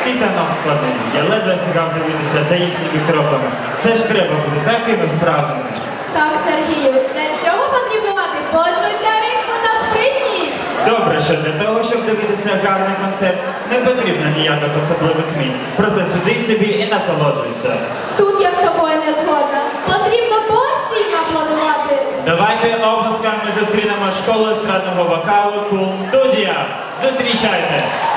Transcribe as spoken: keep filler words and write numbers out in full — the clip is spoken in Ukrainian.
Пітанов складний. Я ледве встигав дивитися за їхніми кроками. Це ж треба бути такими вправними. Так, Сергію, для цього потрібно мати почуття ритму та спритність. Добре, що для того, щоб дивитися гарний концерт, не потрібно ніяких особливих вмінь. Просто сиди собі і насолоджуйся. Тут я з тобою не згодна. Потрібно постійно аплодувати. Давайте оплесками зустрінемо школу естрадного вокалу Cool Studio. Зустрічайте!